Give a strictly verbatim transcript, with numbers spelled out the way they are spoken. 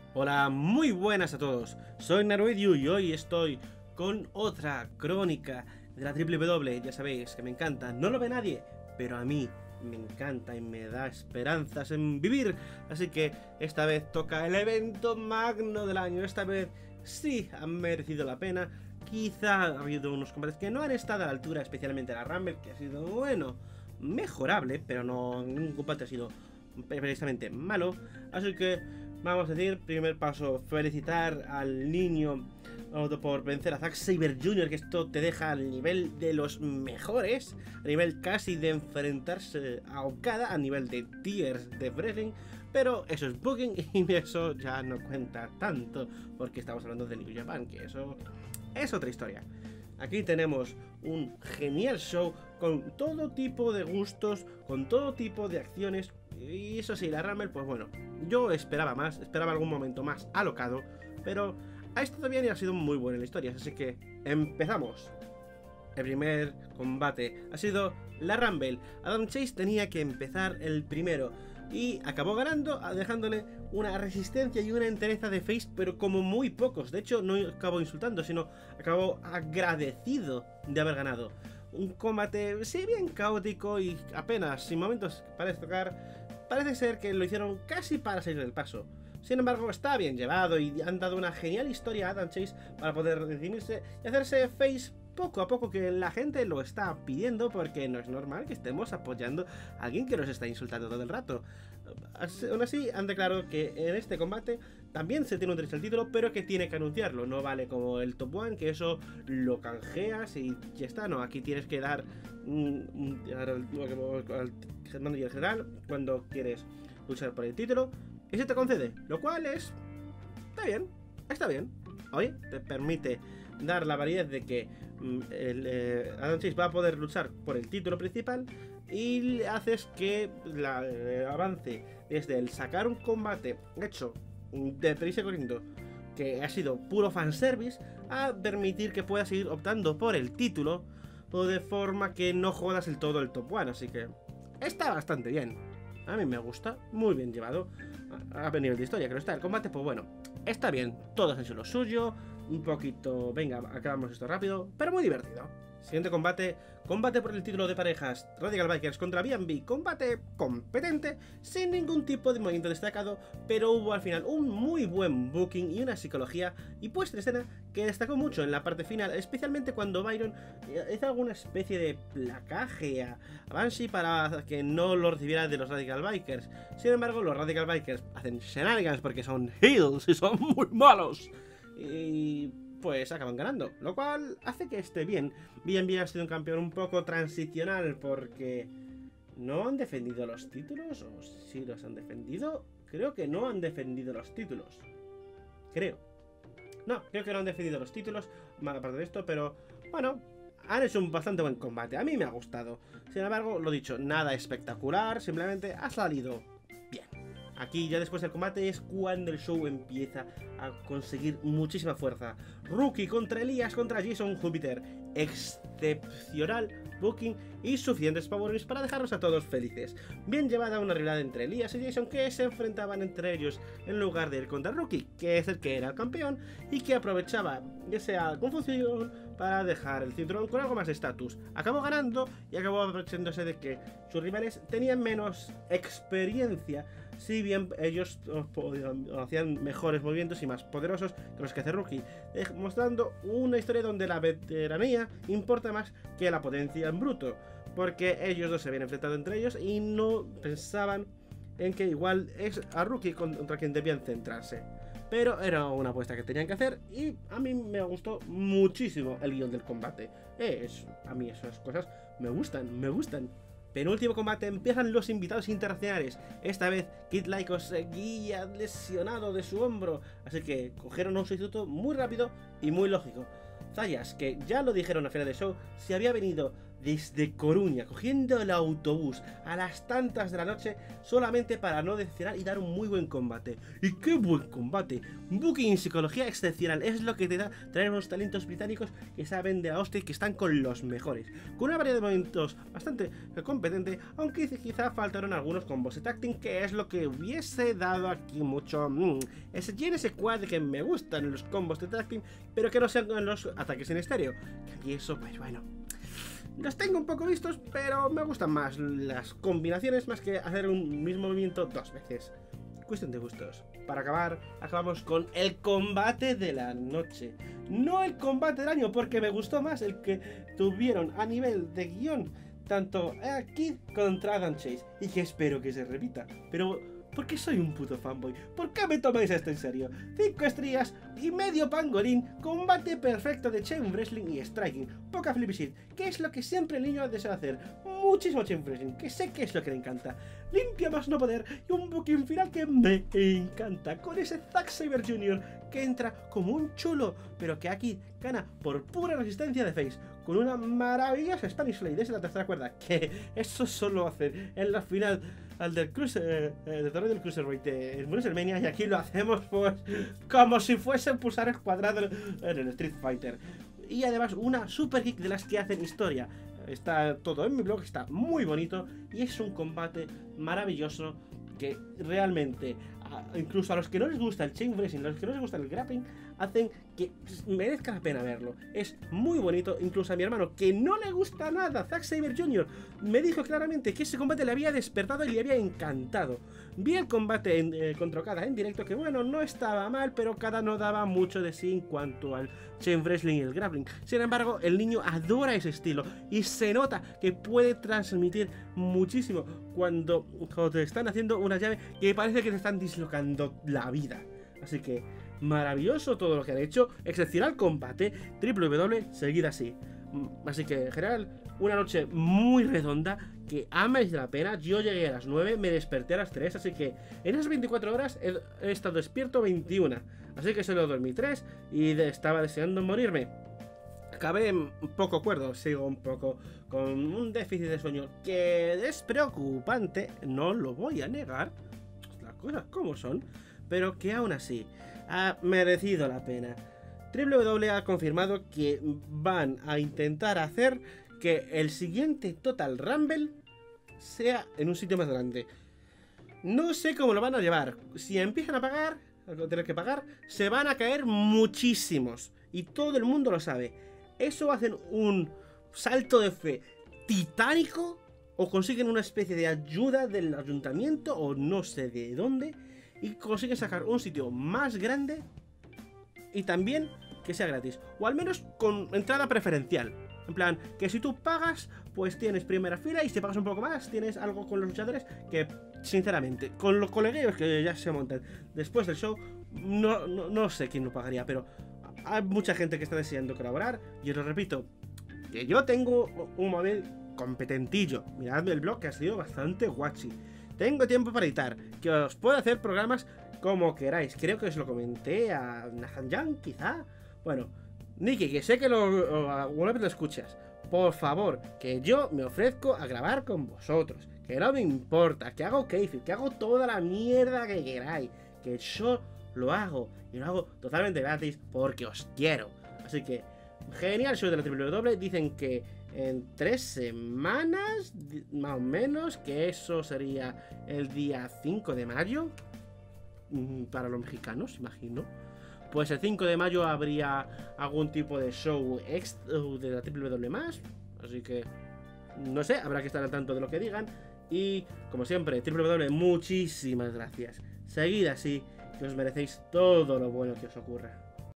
Hola, muy buenas a todos, soy Naruedio y hoy estoy con otra crónica de la W W. Ya sabéis que me encanta, no lo ve nadie, pero a mí me encanta y me da esperanzas en vivir. Así que esta vez toca el evento magno del año, esta vez sí han merecido la pena. Quizá ha habido unos combates que no han estado a la altura, especialmente la Rumble, que ha sido, bueno, mejorable, pero no, ningún combate ha sido precisamente malo. Así que vamos a decir, primer paso, felicitar al niño por vencer a Zack Sabre junior, que esto te deja al nivel de los mejores, a nivel casi de enfrentarse a Okada, a nivel de tiers de wrestling. Pero eso es booking y eso ya no cuenta tanto, porque estamos hablando de New Japan, que eso es otra historia. Aquí tenemos un genial show con todo tipo de gustos, con todo tipo de acciones. Y eso sí, la Rumble, pues bueno, yo esperaba más, esperaba algún momento más alocado, pero ha estado bien y ha sido muy buena la historia. Así que empezamos. El primer combate ha sido la Rumble. Adam Chase tenía que empezar el primero y acabó ganando, dejándole una resistencia y una entereza de face, pero como muy pocos. De hecho, no acabó insultando, sino acabó agradecido de haber ganado. Un combate, sí, bien caótico y apenas, sin momentos para destacar. Parece ser que lo hicieron casi para salir del paso. Sin embargo, está bien llevado y han dado una genial historia a Adam Chase para poder redimirse y hacerse face poco a poco, que la gente lo está pidiendo, porque no es normal que estemos apoyando a alguien que nos está insultando todo el rato. Aún así, han declarado que en este combate también se tiene un derecho al título, pero que tiene que anunciarlo. No vale como el Top One, que eso lo canjeas y ya está. No, aquí tienes que dar mm, al manager general cuando quieres luchar por el título y se te concede, lo cual es... está bien, está bien. Oye, te permite dar la variedad de que mm, el, eh, Adam Chase va a poder luchar por el título principal, y le haces que la, eh, avance desde el sacar un combate hecho de prisa y corriendo, que ha sido puro fanservice, a permitir que puedas seguir optando por el título, o de forma que no jodas el todo el top one. Así que está bastante bien. A mí me gusta, muy bien llevado. A nivel de historia, que no está el combate, pues bueno, está bien. Todos han hecho lo suyo. Un poquito, venga, acabamos esto rápido, pero muy divertido. Siguiente combate, combate por el título de parejas, Radical Bikers contra B and B, combate competente, sin ningún tipo de movimiento destacado, pero hubo al final un muy buen booking y una psicología y puesta en escena que destacó mucho en la parte final, especialmente cuando Byron hizo alguna especie de placaje a Banshee para que no lo recibiera de los Radical Bikers. Sin embargo, los Radical Bikers hacen shenanigans porque son heels y son muy malos, y pues acaban ganando, lo cual hace que esté bien. B and B ha sido un campeón un poco transicional porque no han defendido los títulos, o sí los han defendido. Creo que no han defendido los títulos. Creo. No, creo que no han defendido los títulos, más aparte de esto, pero bueno, han hecho un bastante buen combate. A mí me ha gustado. Sin embargo, lo dicho, nada espectacular, simplemente ha salido bien. Aquí ya después del combate es cuando el show empieza a conseguir muchísima fuerza. Rookie contra Elías contra Jason Júpiter. Excepcional booking y suficientes power-ups para dejarnos a todos felices. Bien llevada una rivalidad entre Elías y Jason, que se enfrentaban entre ellos en lugar de ir contra Rookie, que es el que era el campeón y que aprovechaba esa confusión para dejar el cinturón con algo más de estatus. Acabó ganando y acabó aprovechándose de que sus rivales tenían menos experiencia, si bien ellos hacían mejores movimientos y más poderosos que los que hace Rookie, mostrando una historia donde la veteranía importa más que la potencia en bruto, porque ellos dos se habían enfrentado entre ellos y no pensaban en que igual es a Rookie contra quien debían centrarse. Pero era una apuesta que tenían que hacer y a mí me gustó muchísimo el guión del combate. Es, a mí esas cosas me gustan, me gustan. Penúltimo combate, empiezan los invitados internacionales. Esta vez Kid Lycos seguía lesionado de su hombro, así que cogieron un sustituto muy rápido y muy lógico. Zayas, que ya lo dijeron a final de show, se había venido desde Coruña, cogiendo el autobús a las tantas de la noche solamente para no decepcionar y dar un muy buen combate. ¡Y qué buen combate! Booking y psicología excepcional, es lo que te da traer unos talentos británicos que saben de la hostia y que están con los mejores. Con una variedad de momentos bastante competente, aunque quizá faltaron algunos combos de tacting, que es lo que hubiese dado aquí mucho... Mmm, ese tiene ese cuadro que me gustan los combos de tacting, pero que no sean los ataques en estéreo. Y eso, pues bueno... Los tengo un poco vistos, pero me gustan más las combinaciones más que hacer un mismo movimiento dos veces. Cuestión de gustos. Para acabar, acabamos con el combate de la noche. No el combate del año, porque me gustó más el que tuvieron a nivel de guión tanto Kid contra Adam Chase. Y que espero que se repita. Pero... ¿por qué soy un puto fanboy? ¿Por qué me tomáis esto en serio? cinco estrellas y medio pangolín, combate perfecto de chain wrestling y striking, poca flip shit, que es lo que siempre el niño desea hacer, muchísimo chain wrestling, que sé que es lo que le encanta, limpia más no poder y un booking final que me encanta, con ese Zack Sabre junior que entra como un chulo, pero que aquí gana por pura resistencia de face, con una maravillosa Spanish Lady desde la tercera cuerda, que eso solo hacen en la final al del cruiser, eh, del torneo del Cruiserweight de WrestleMania, y aquí lo hacemos pues como si fuese pulsar el cuadrado en el Street Fighter. Y además una super kick de las que hacen historia. Está todo en mi blog, está muy bonito y es un combate maravilloso que realmente, incluso a los que no les gusta el chain wrestling, a los que no les gusta el grappling, hacen que merezca la pena verlo. Es muy bonito, incluso a mi hermano, que no le gusta nada Zack Sabre junior, me dijo claramente que ese combate le había despertado y le había encantado. Vi el combate en, eh, contra Okada en directo, que bueno, no estaba mal, pero Okada no daba mucho de sí en cuanto al chain wrestling y el grappling. Sin embargo, el niño adora ese estilo y se nota que puede transmitir muchísimo cuando, cuando te están haciendo una llave que parece que te están dislocando la vida. Así que maravilloso todo lo que han hecho, excepcional combate, triple W, seguida así. Así que en general, una noche muy redonda que ha merecido la pena. Yo llegué a las nueve, me desperté a las tres, así que en esas veinticuatro horas he, he estado despierto veintiuna. Así que solo dormí tres y de, estaba deseando morirme. Acabé un poco cuerdo, sigo un poco con un déficit de sueño que es preocupante, no lo voy a negar, las cosas como son, pero que aún así ha merecido la pena. doble u doble e ha confirmado que van a intentar hacer que el siguiente Total Rumble sea en un sitio más grande. No sé cómo lo van a llevar. Si empiezan a pagar, a tener que pagar, se van a caer muchísimos. Y todo el mundo lo sabe. Eso hacen un salto de fe titánico, o consiguen una especie de ayuda del ayuntamiento o no sé de dónde, y consiguen sacar un sitio más grande y también que sea gratis, o al menos con entrada preferencial. En plan, que si tú pagas, pues tienes primera fila, y si pagas un poco más, tienes algo con los luchadores que, sinceramente, con los colegueos que ya se montan después del show, no, no, no sé quién lo pagaría, pero hay mucha gente que está deseando colaborar. Y os lo repito, que yo tengo un móvil competentillo. Miradme el blog, que ha sido bastante guachi. Tengo tiempo para editar, que os puedo hacer programas como queráis. Creo que os lo comenté a Nathan Young, quizá. Bueno, Nicky, que sé que lo, lo, alguna vez lo escuchas. Por favor, que yo me ofrezco a grabar con vosotros. Que no me importa, que hago kayfabe, que hago toda la mierda que queráis. Que yo lo hago, y lo hago totalmente gratis porque os quiero. Así que, genial show de la doble u doble e. Dicen que en tres semanas, más o menos, que eso sería el día cinco de mayo, para los mexicanos, imagino. Pues el cinco de mayo habría algún tipo de show extra de la doble u doble e más. Así que, no sé, habrá que estar al tanto de lo que digan. Y, como siempre, doble u doble e, muchísimas gracias. Seguid así, que os merecéis todo lo bueno que os ocurra.